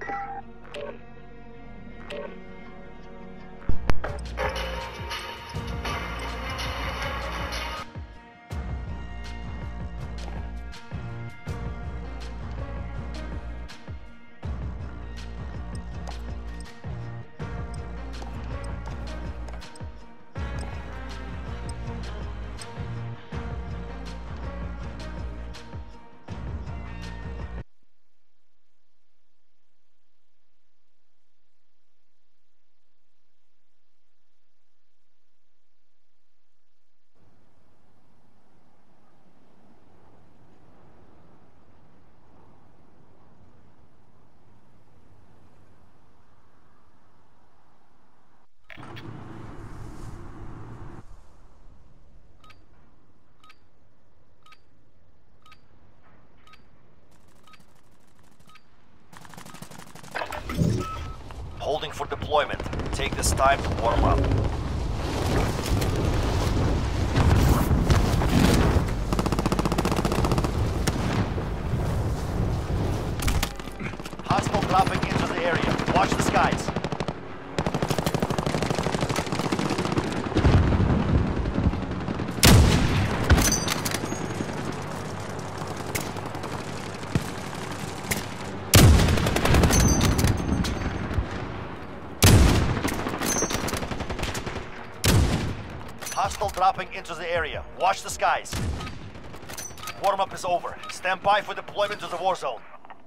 Holding for deployment. Take this time to warm up. Hostile dropping into the area. Watch the skies. Hostile dropping into the area. Watch the skies. Warm-up is over. Stand by for deployment to the war zone.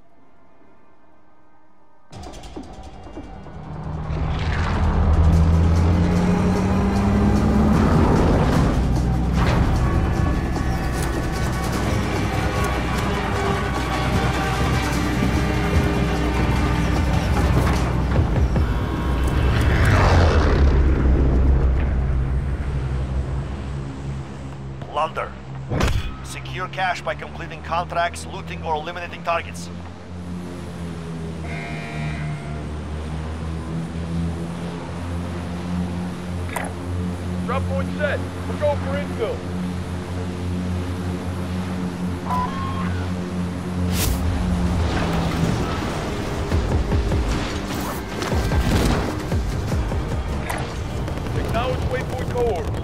Plunder. Secure cash by completing contracts, looting, or eliminating targets. Drop point set. We're going for infill. Acknowledge waypoint cohorts.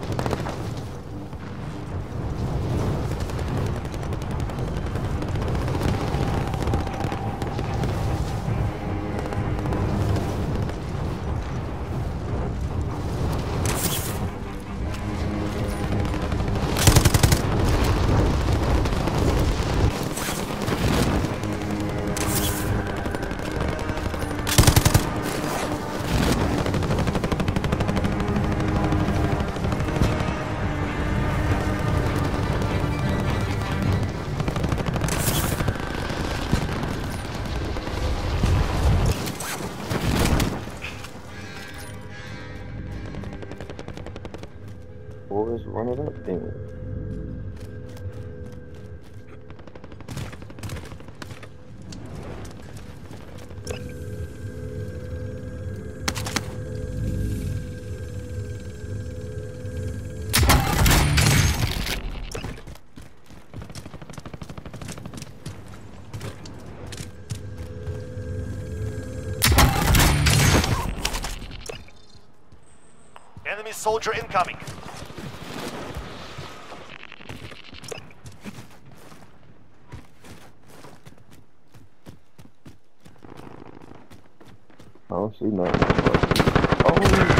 Boys, run it up then. Enemy soldier incoming. I don't see nothing. Oh!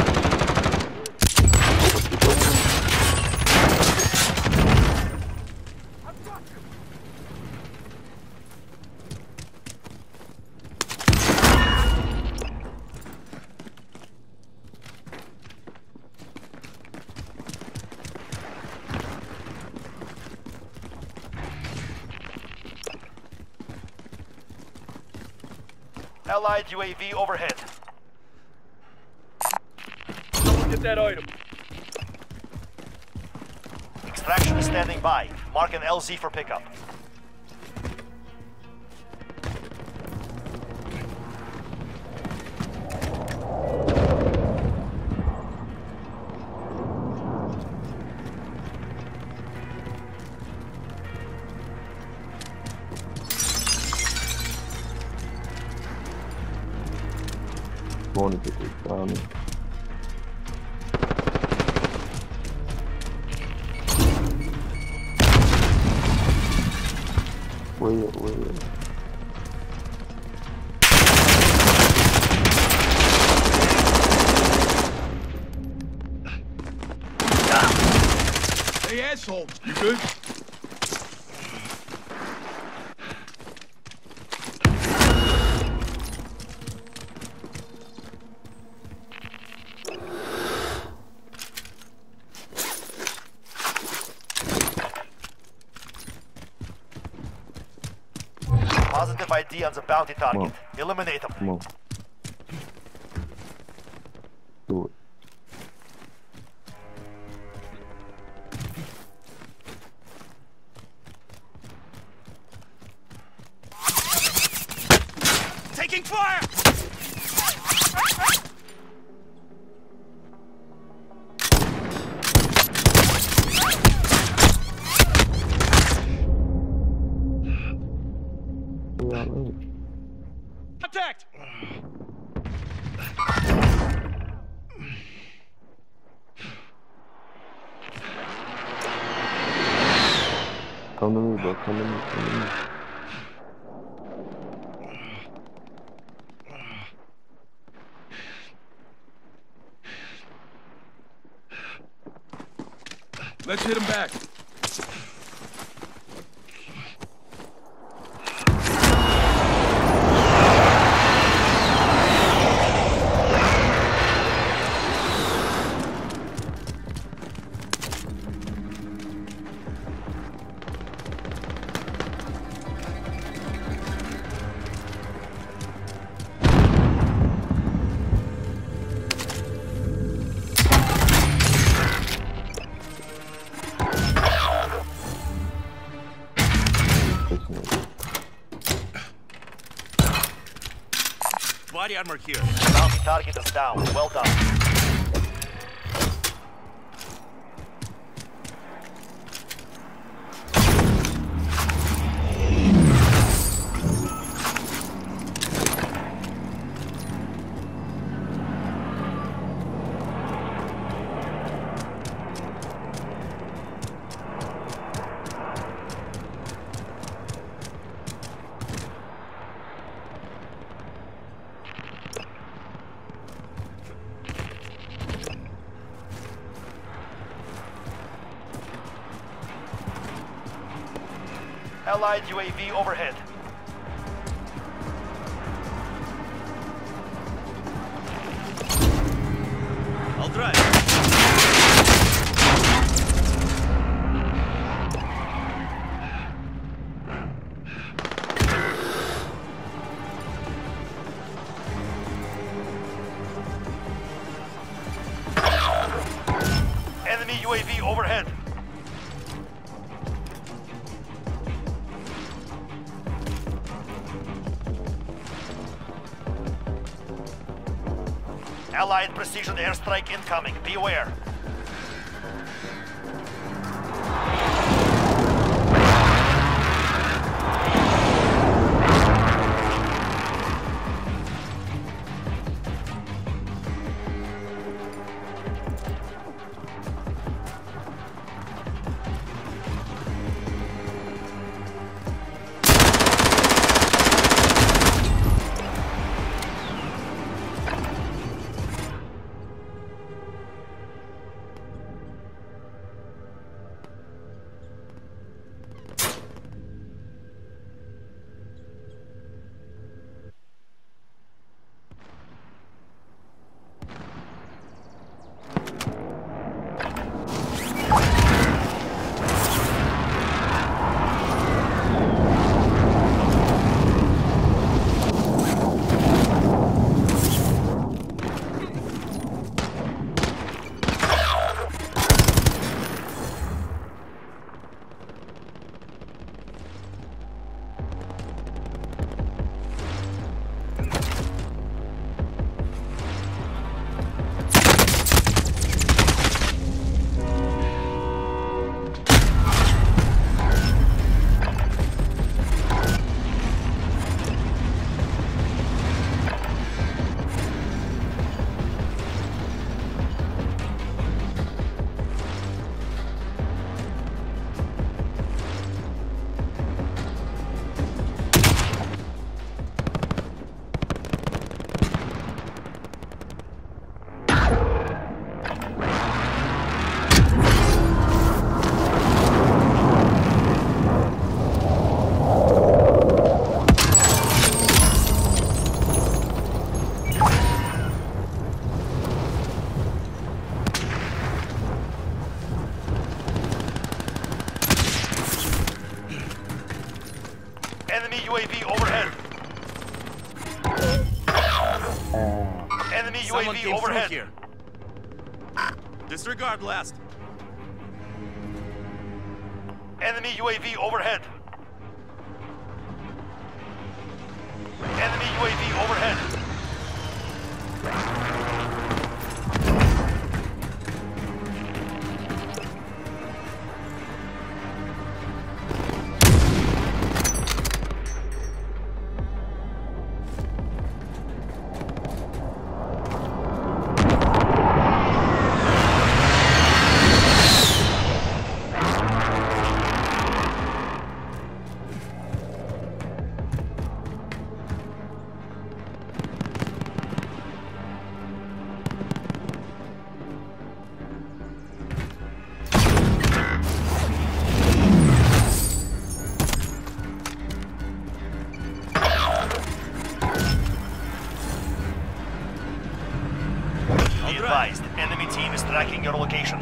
Allied UAV overhead. Get that item. Extraction is standing by. Mark an LZ for pickup. going to get this diamond. Where? Hey, asshole, you good? Positive ID on the bounty target. Eliminate them. Come on. Do it. Taking fire! Contact! Come to me, bro. Come to me. Let's hit him back. Body armor here. Bounty target is down. Well done. Allied UAV overhead. I'll drive. Enemy UAV overhead. Allied precision airstrike incoming. Beware. Enemy Someone UAV came overhead. through here. Disregard blast. Enemy UAV overhead. Enemy UAV overhead. Be advised, enemy team is tracking your location.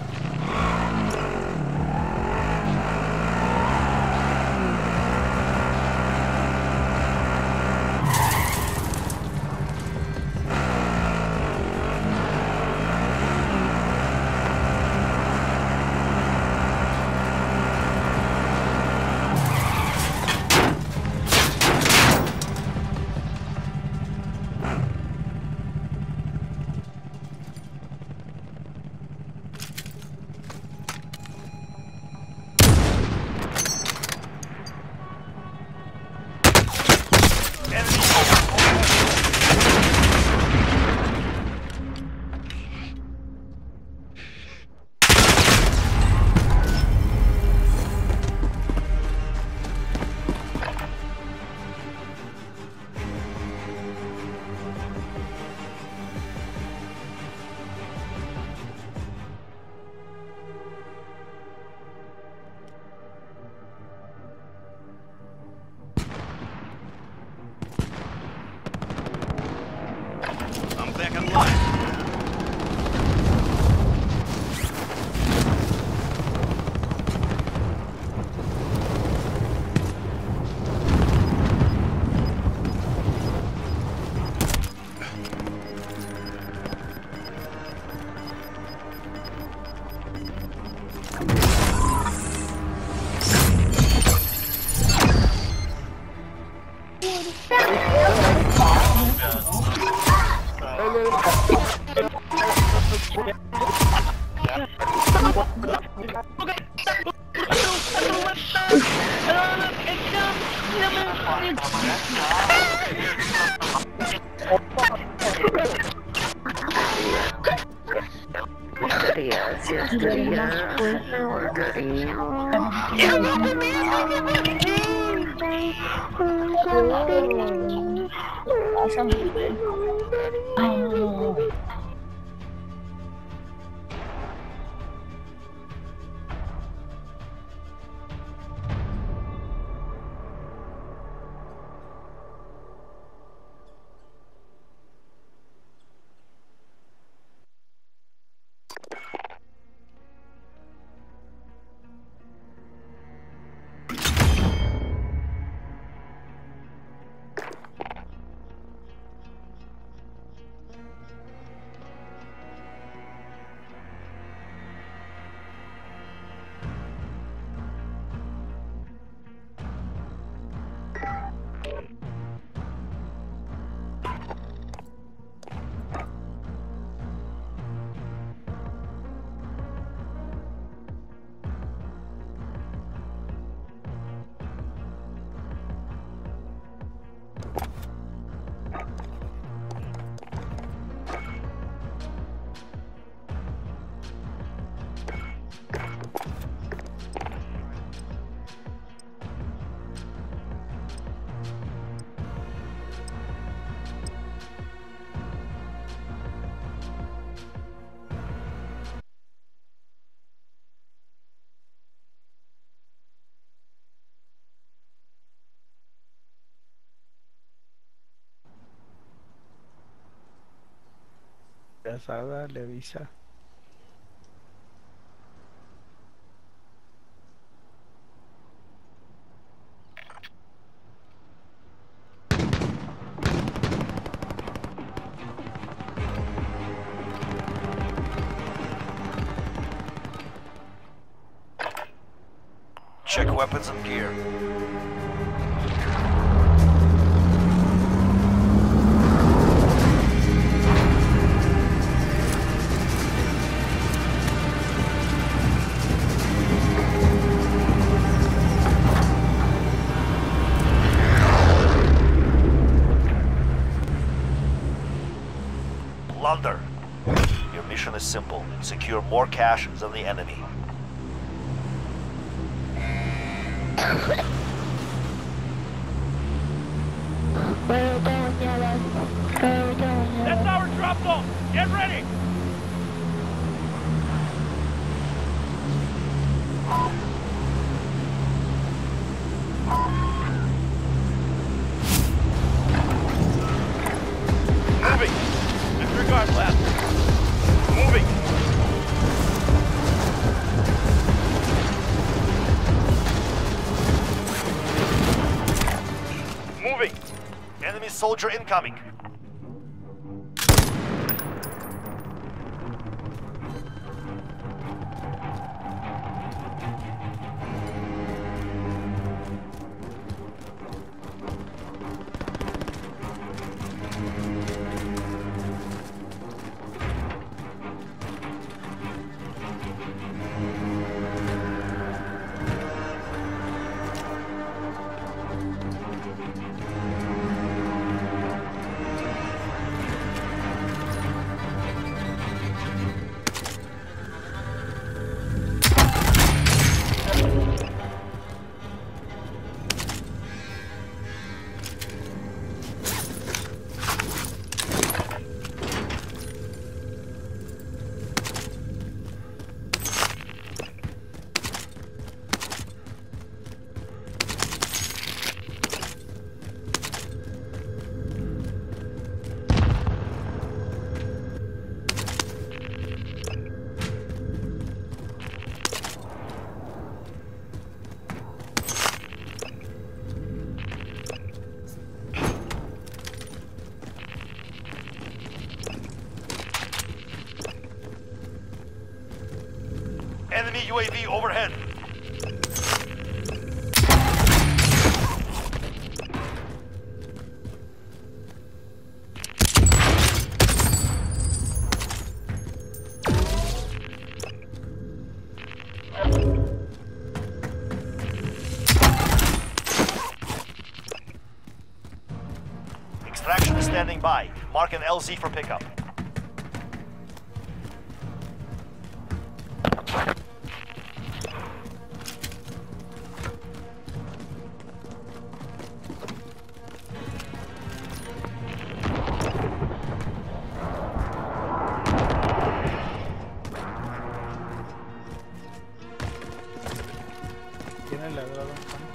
I'm back online. Casada le avisa. Check weapons and gear. Plunder. Your mission is simple. Secure more cash than the enemy. Where we going, Yellow? Where we going, Yellow? That's our drop zone. Get ready. Moving. Disregard left. Moving. Moving. Enemy soldier incoming. Enemy UAV overhead. Extraction is standing by. Mark an LZ for pickup. Tiene ladrado un pan.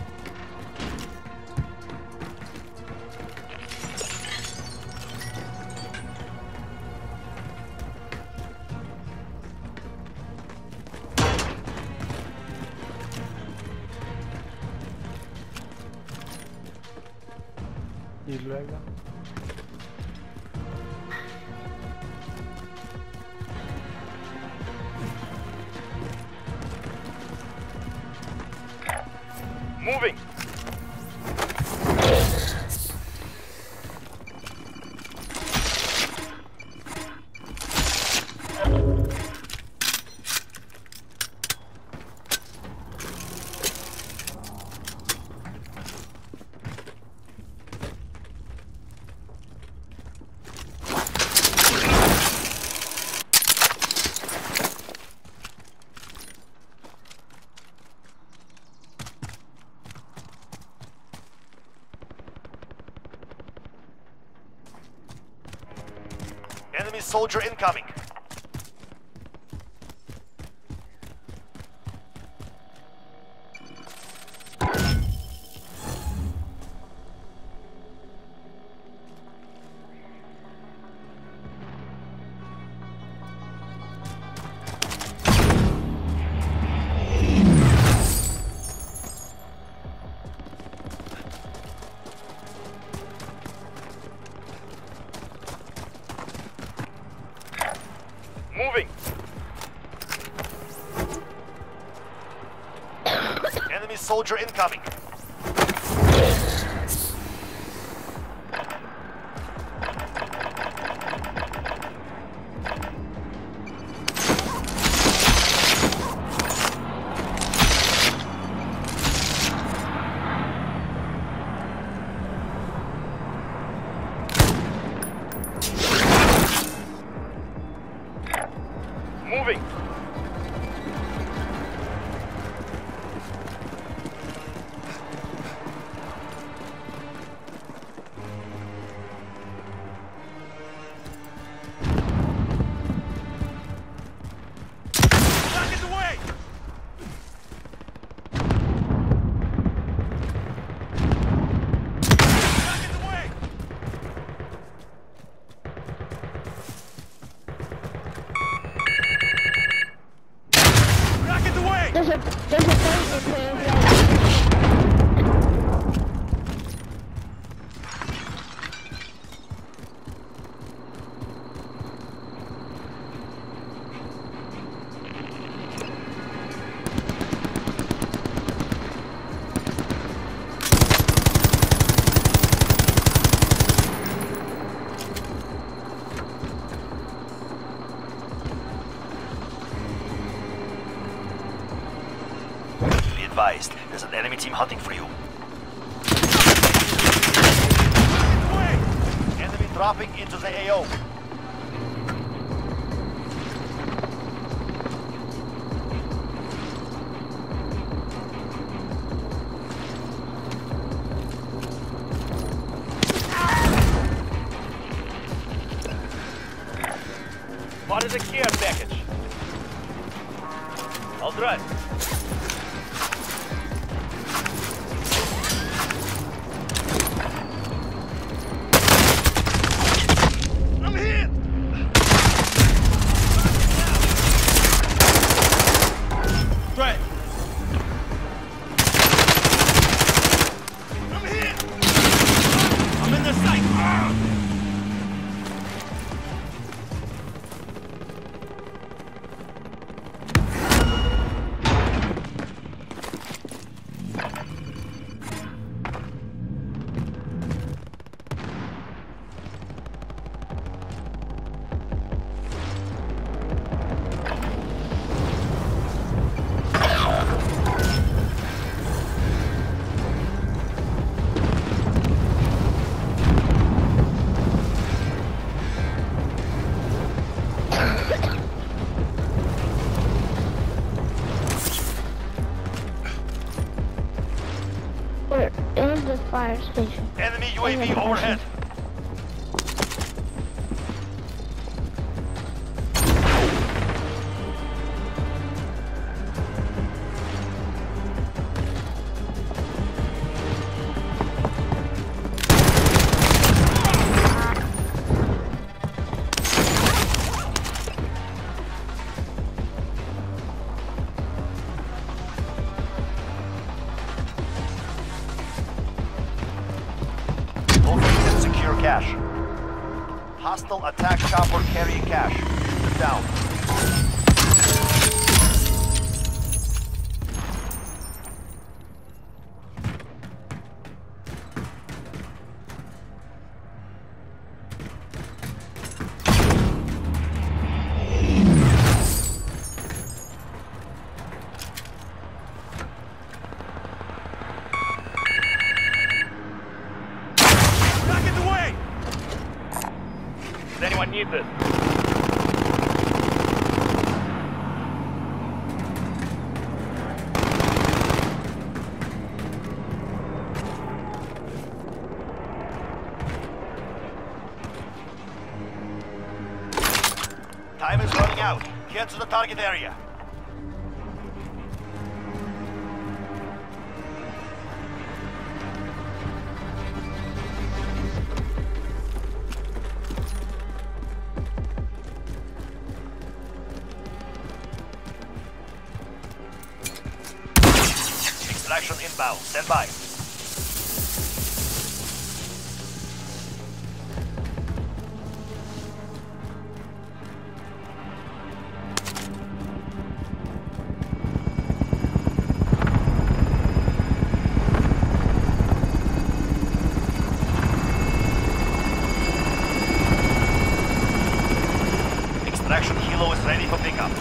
Y luego Moving. Enemy soldier incoming. soldier incoming. Moving. Target's away! Target's away! Rocket's away! There's a person here. Be advised, there's an enemy team hunting for you. Enemy dropping into the AO. Spotted a care package. I'll drive. I'm hit! Right. I'm hit! I'm in the sight. We're in the fire station. Enemy UAV overhead. Locate and secure cash. Hostile attack chopper carrying cash. Shoot them down. Rocket's away! Does anyone need this? Time is running out. Get to the target area. Extraction inbound. Stand by. ready for pickup.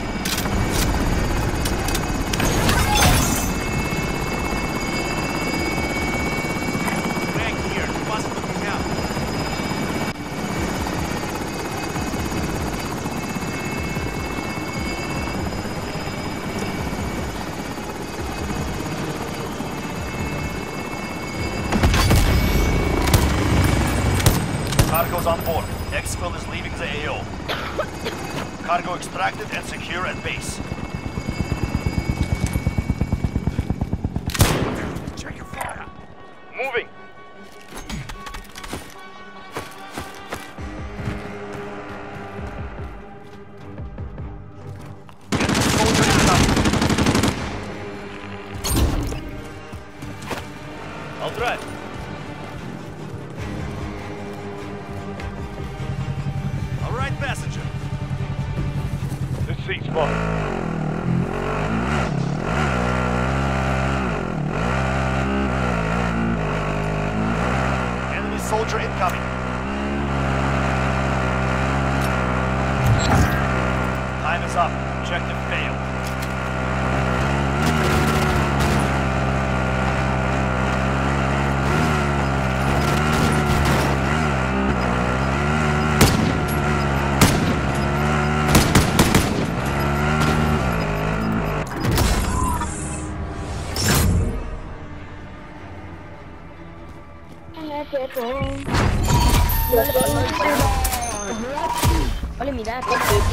Back here. Fast looking out. Cargo's on board. Exfil is leaving the AO. Cargo extracted and secure at base. Check your fire. Moving. Soldier incoming. I'll drive. All right, passenger. This seat's fine. Enemy soldier incoming. Time is up. Objective failed. Olha, me dá.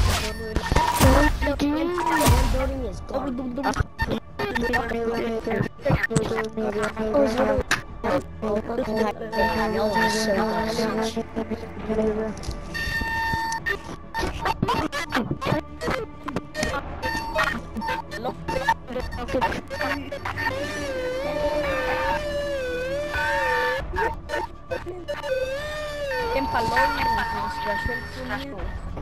Empalou e achou ele sumiu.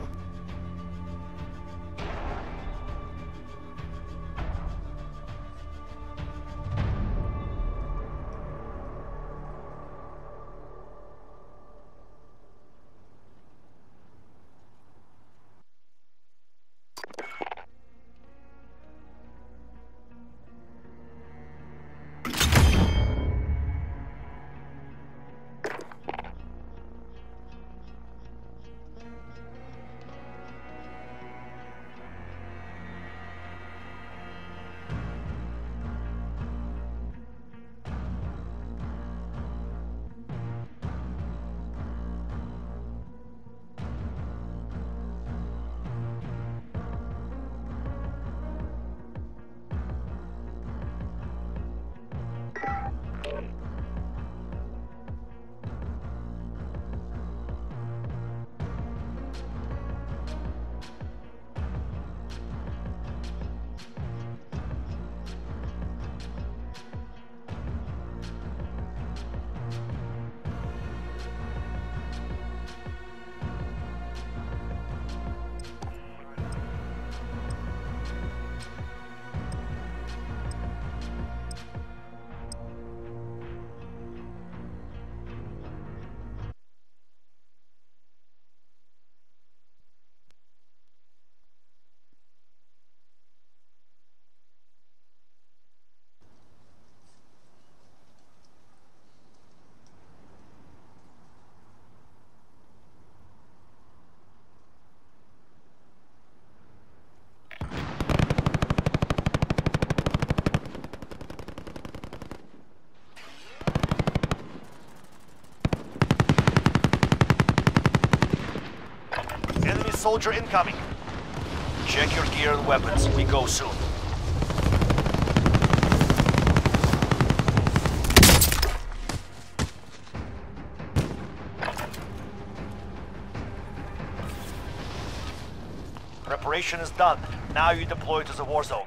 Soldier incoming. Check your gear and weapons. We go soon. Preparation is done. Now you deploy to the war zone.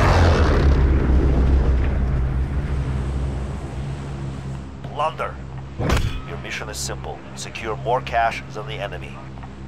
Plunder. Your mission is simple. Secure more cash than the enemy.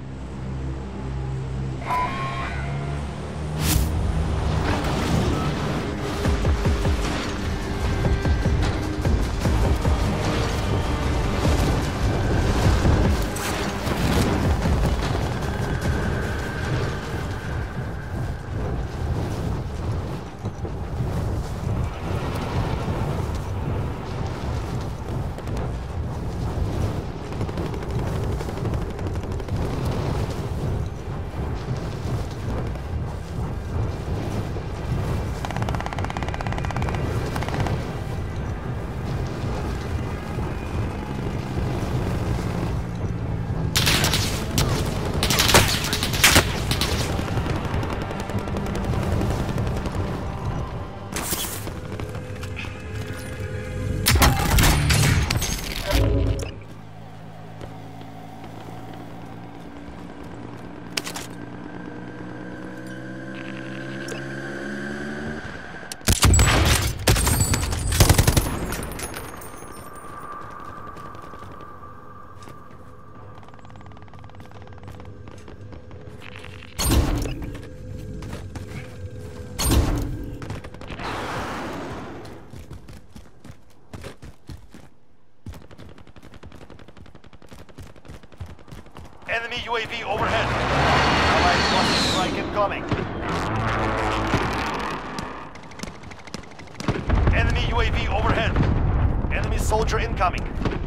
Enemy UAV overhead. Allied cluster strike incoming. Enemy UAV overhead. Enemy soldier incoming.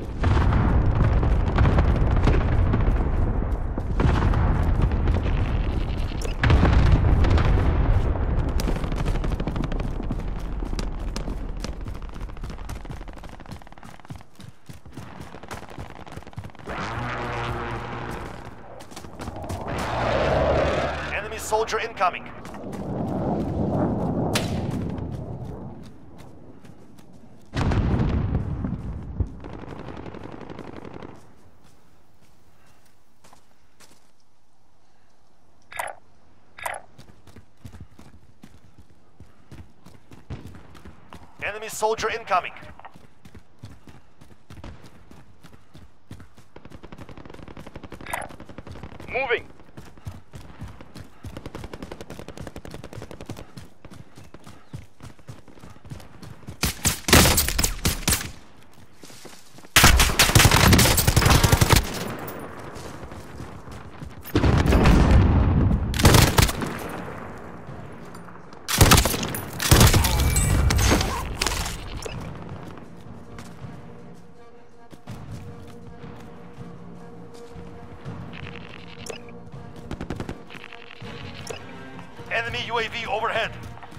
Soldier incoming. Enemy soldier incoming. Moving. Enemy UAV overhead.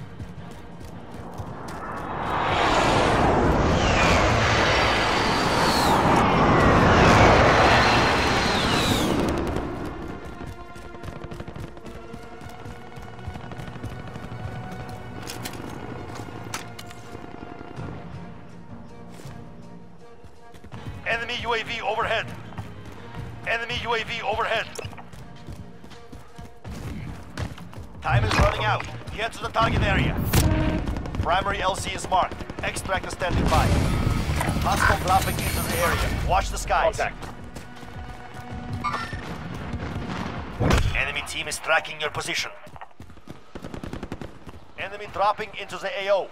Enemy UAV overhead. Enemy UAV overhead. Time is running out. Get to the target area. Primary LC is marked. Extract is standing by. Hostile dropping into the area. Watch the skies. Contact. Enemy team is tracking your position. Enemy dropping into the AO.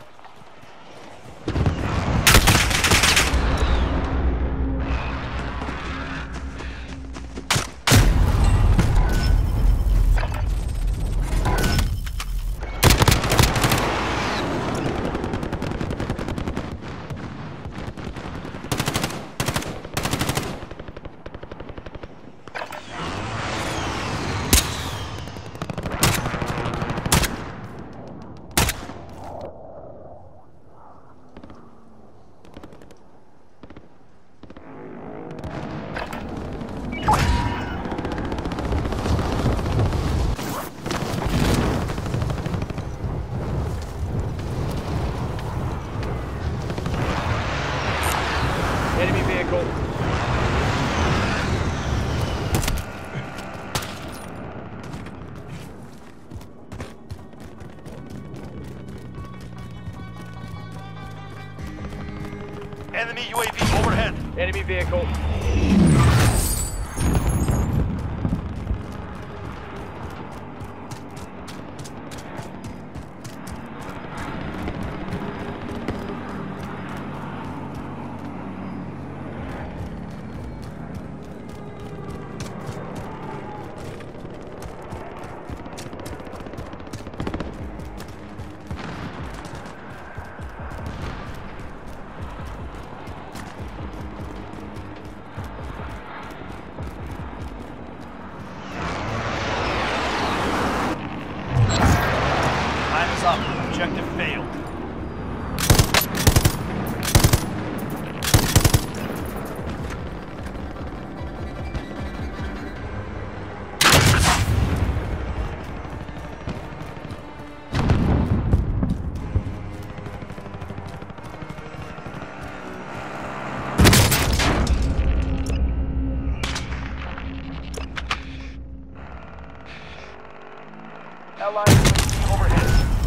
Enemy vehicle. Enemy UAV overhead. Enemy vehicle. Time is up. Objective failed. Allied UAV overhead.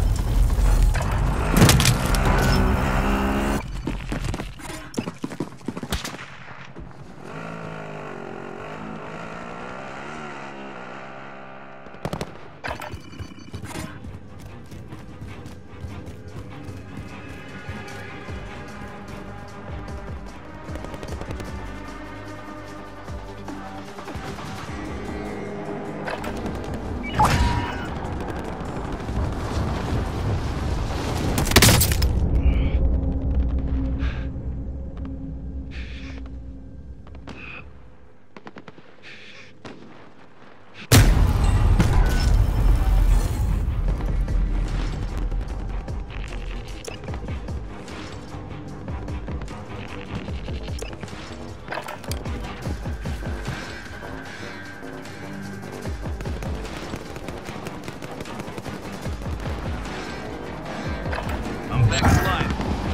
I'm back alive.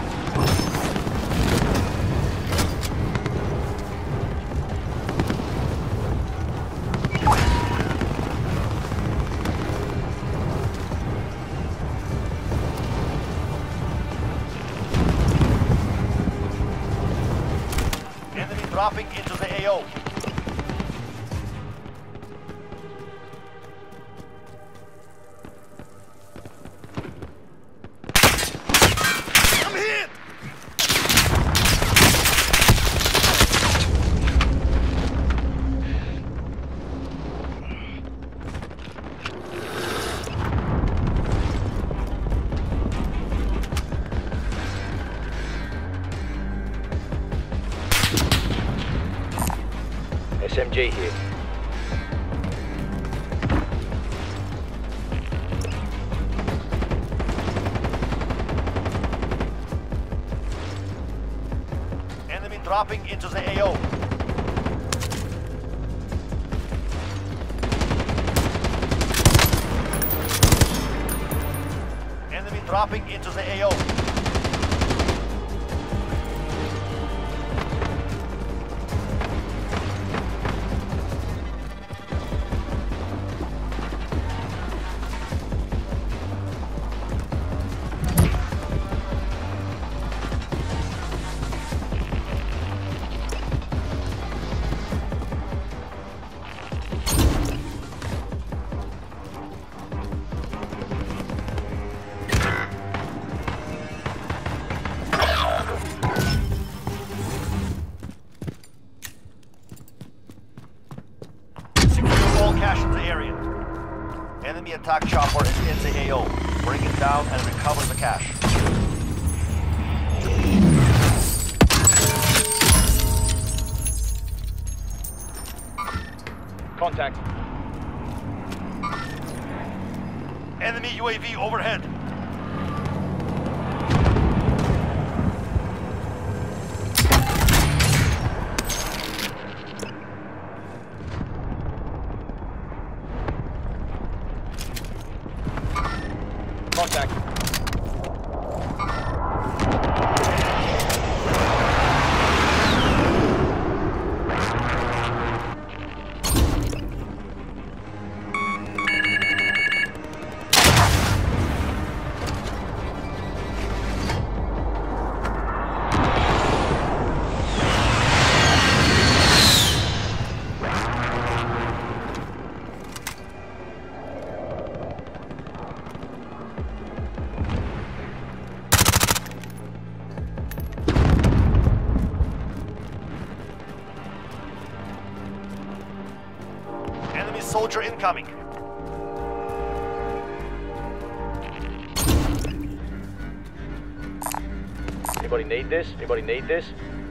Enemy dropping into the AO. I'm hit! SMG here. Enemy dropping into the AO. Enemy dropping into the AO. All cash in the area. Enemy attack chopper is in the AO. Bring it down and recover the cash. Contact. Enemy UAV overhead. Contact. soldier incoming. Anybody need this? Anybody need this?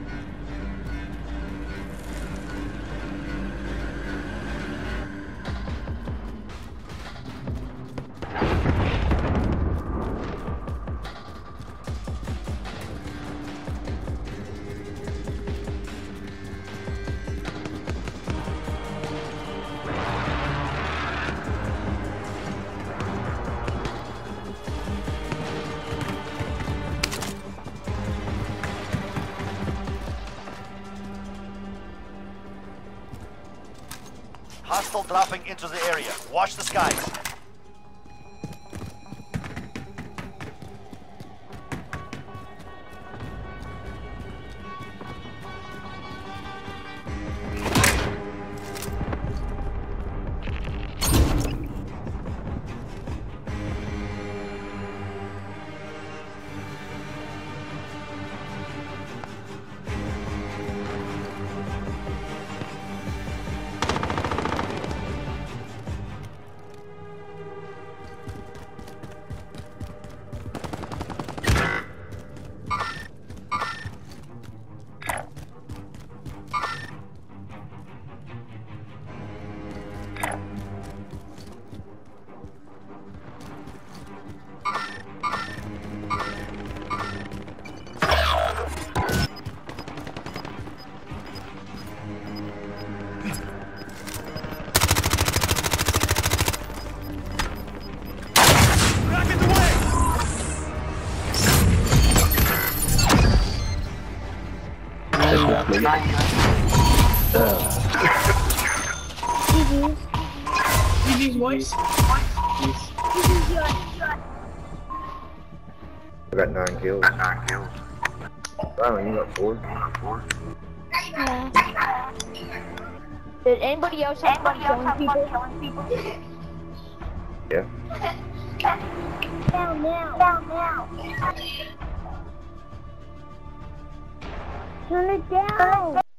Hostile dropping into the area. Watch the skies. GG's voice. I got 9 kills. Wow, you got 4. Yeah. Did anybody else have fun killing people? Yeah. Down now. Turn it down.